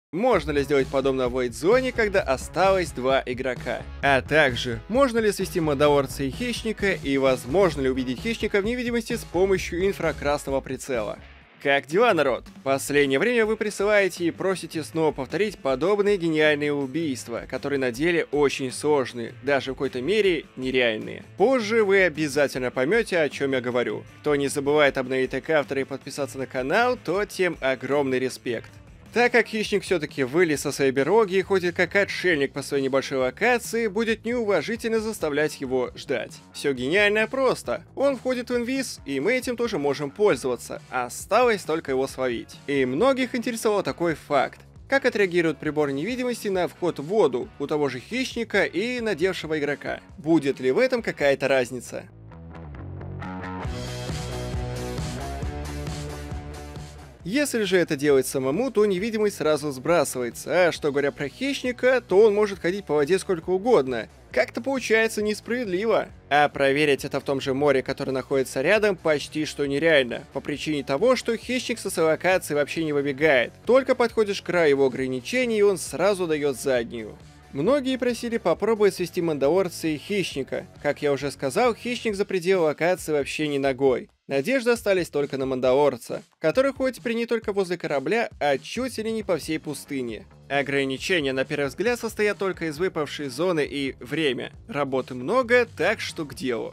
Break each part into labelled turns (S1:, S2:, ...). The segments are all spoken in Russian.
S1: Можно ли сделать подобно в Вейдзоне, когда осталось два игрока? А также, можно ли свести Мандалорца и Хищника, и возможно ли увидеть Хищника в невидимости с помощью инфракрасного прицела? Как дела, народ? Последнее время вы присылаете и просите снова повторить подобные гениальные убийства, которые на деле очень сложные, даже в какой-то мере нереальные. Позже вы обязательно поймете, о чем я говорю. Кто не забывает обновить авторы и подписаться на канал, то тем огромный респект. Так как Хищник все-таки вылез со своей берлоги и ходит как отшельник по своей небольшой локации, будет неуважительно заставлять его ждать. Все гениально просто. Он входит в инвиз, и мы этим тоже можем пользоваться. Осталось только его словить. И многих интересовал такой факт. Как отреагирует прибор невидимости на вход в воду у того же Хищника и надевшего игрока? Будет ли в этом какая-то разница? Если же это делать самому, то невидимость сразу сбрасывается, а что говоря про Хищника, то он может ходить по воде сколько угодно. Как-то получается несправедливо. А проверить это в том же море, которое находится рядом, почти что нереально, по причине того, что Хищник со своей локации вообще не выбегает. Только подходишь к краю его ограничений, и он сразу дает заднюю. Многие просили попробовать свести Мандалорца и Хищника. Как я уже сказал, Хищник за пределы локации вообще не ногой. Надежды остались только на Мандалорца, который ходит при ней только возле корабля, а чуть ли не по всей пустыне. Ограничения, на первый взгляд, состоят только из выпавшей зоны и время. Работы много, так что к делу.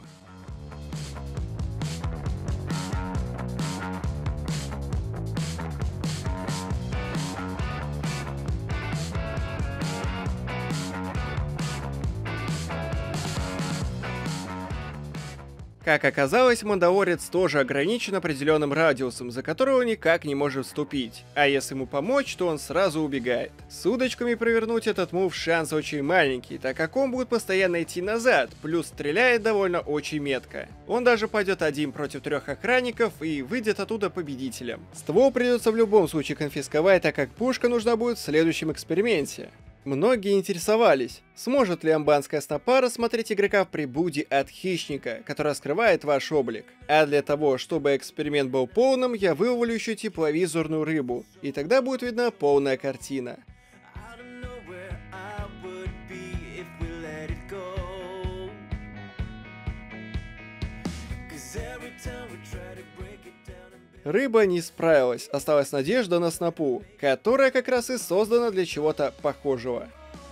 S1: Как оказалось, Мандалорец тоже ограничен определенным радиусом, за которого никак не может вступить. А если ему помочь, то он сразу убегает. С удочками провернуть этот мув шанс очень маленький, так как он будет постоянно идти назад, плюс стреляет довольно очень метко. Он даже пойдет один против 3 охранников и выйдет оттуда победителем. Ствол придется в любом случае конфисковать, так как пушка нужна будет в следующем эксперименте. Многие интересовались, сможет ли амбанская снопа рассмотреть игрока в прибуде от Хищника, который скрывает ваш облик. А для того, чтобы эксперимент был полным, я вывалю еще тепловизорную рыбу, и тогда будет видна полная картина. Рыба не справилась, осталась надежда на снопу, которая как раз и создана для чего-то похожего.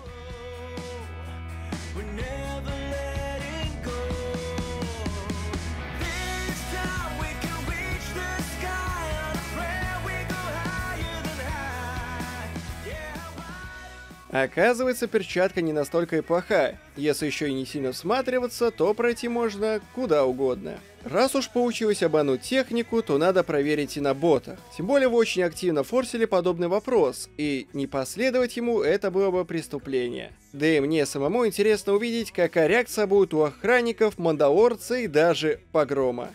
S1: Оказывается, перчатка не настолько и плохая. Если еще и не сильно всматриваться, то пройти можно куда угодно. Раз уж получилось обмануть технику, то надо проверить и на ботах. Тем более вы очень активно форсили подобный вопрос, и не последовать ему это было бы преступление. Да и мне самому интересно увидеть, какая реакция будет у охранников, Мандалорца и даже Погрома.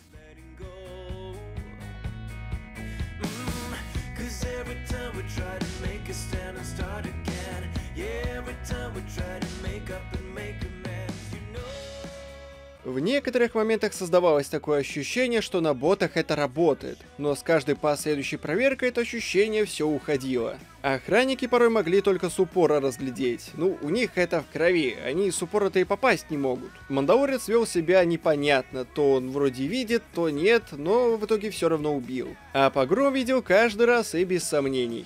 S1: В некоторых моментах создавалось такое ощущение, что на ботах это работает, но с каждой последующей проверкой это ощущение все уходило. Охранники порой могли только с упора разглядеть, ну у них это в крови, они с упора-то и попасть не могут. Мандалорец вел себя непонятно, то он вроде видит, то нет, но в итоге все равно убил. А Погром видел каждый раз и без сомнений.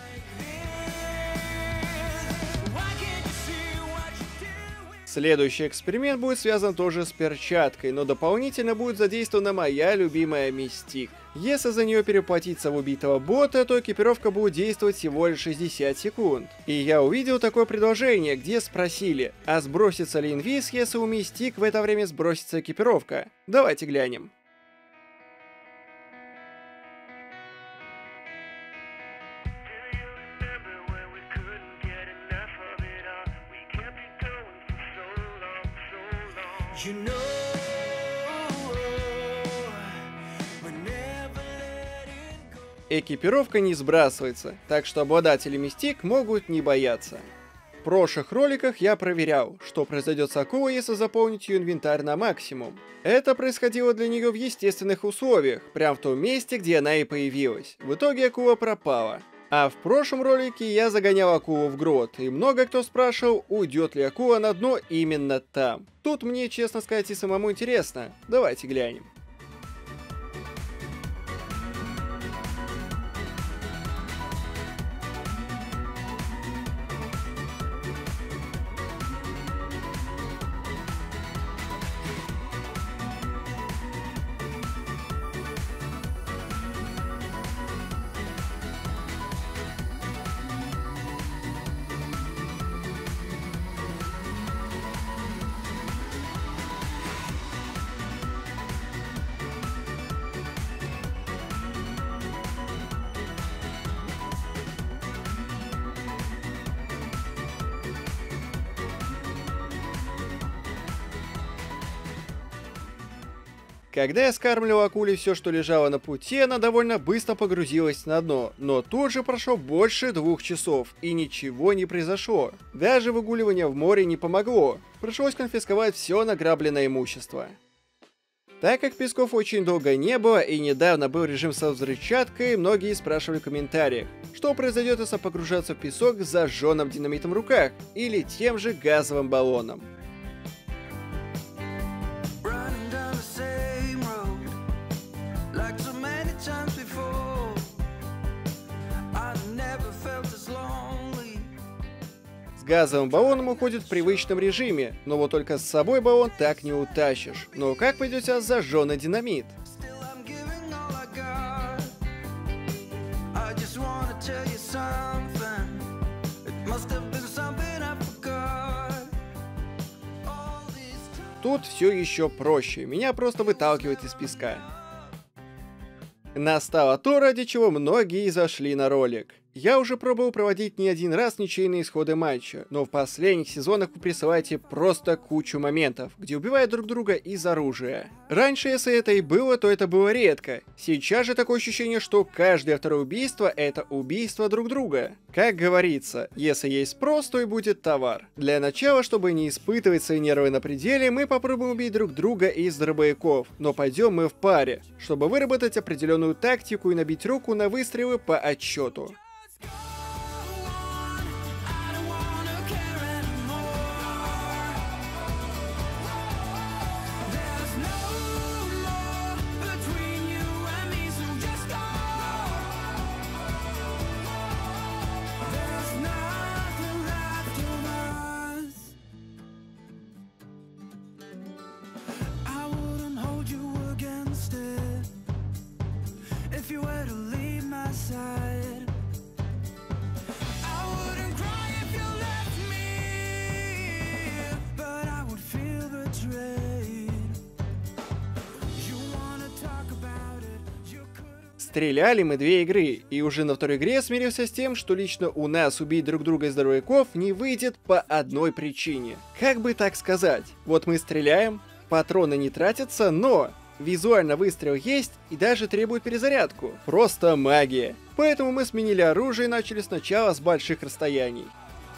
S1: Следующий эксперимент будет связан тоже с перчаткой, но дополнительно будет задействована моя любимая Мистик. Если за нее переплатиться в убитого бота, то экипировка будет действовать всего лишь 60 секунд. И я увидел такое предложение, где спросили, а сбросится ли инвиз, если у Мистик в это время сбросится экипировка? Давайте глянем. Экипировка не сбрасывается, так что обладатели Мистик могут не бояться. В прошлых роликах я проверял, что произойдет с акулой, если заполнить ее инвентарь на максимум. Это происходило для нее в естественных условиях, прямо в том месте, где она и появилась. В итоге акула пропала. А в прошлом ролике я загонял акулу в грот, и много кто спрашивал, уйдет ли акула на дно именно там. Тут мне, честно сказать, и самому интересно. Давайте глянем. Когда я скармливал акуле все, что лежало на пути, она довольно быстро погрузилась на дно, но тут же прошло больше 2 часов, и ничего не произошло. Даже выгуливание в море не помогло, пришлось конфисковать все награбленное имущество. Так как песков очень долго не было и недавно был режим со взрывчаткой, многие спрашивали в комментариях, что произойдет, если погружаться в песок с зажженным динамитом в руках или тем же газовым баллоном. С газовым баллоном уходит в привычном режиме, но вот только с собой баллон так не утащишь. Но как пойдет себя зажженный динамит? Тут все еще проще, меня просто выталкивает из песка. Настало то, ради чего многие зашли на ролик. Я уже пробовал проводить не один раз ничейные исходы матча, но в последних сезонах вы присылаете просто кучу моментов, где убивают друг друга из оружия. Раньше, если это и было, то это было редко. Сейчас же такое ощущение, что каждое второе убийство — это убийство друг друга. Как говорится, если есть спрос, то и будет товар. Для начала, чтобы не испытывать свои нервы на пределе, мы попробуем убить друг друга из дробовиков, но пойдем мы в паре, чтобы выработать определенную тактику и набить руку на выстрелы по отсчету. Стреляли мы 2 игры, и уже на второй игре смирился с тем, что лично у нас убить друг друга из здоровяков не выйдет по одной причине. Как бы так сказать, вот мы стреляем, патроны не тратятся, но визуально выстрел есть и даже требует перезарядку. Просто магия. Поэтому мы сменили оружие и начали сначала с больших расстояний.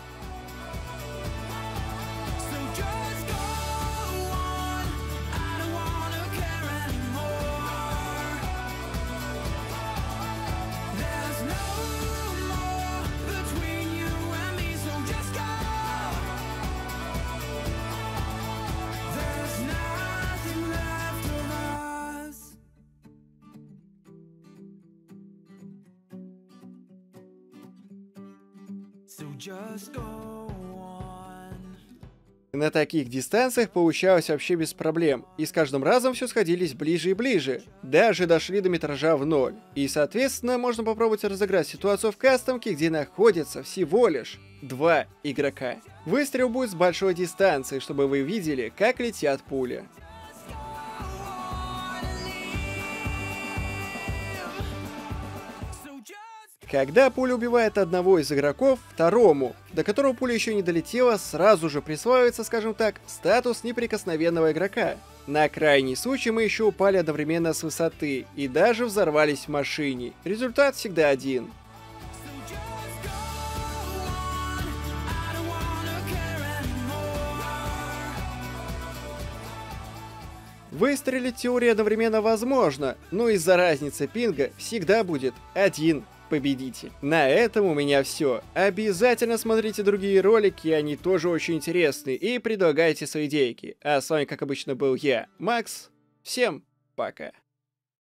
S1: На таких дистанциях получалось вообще без проблем, и с каждым разом все сходились ближе и ближе, даже дошли до метража в 0. И соответственно можно попробовать разыграть ситуацию в кастомке, где находится всего лишь 2 игрока. Выстрел будет с большой дистанции, чтобы вы видели, как летят пули. Когда пуля убивает одного из игроков, второму, до которого пуля еще не долетела, сразу же присваивается, скажем так, статус неприкосновенного игрока. На крайний случай мы еще упали одновременно с высоты и даже взорвались в машине. Результат всегда один. Выстрелить в теории одновременно возможно, но из-за разницы пинга всегда будет 1 победитель. На этом у меня все. Обязательно смотрите другие ролики, они тоже очень интересны, и предлагайте свои идейки. А с вами, как обычно, был я, Макс. Всем пока.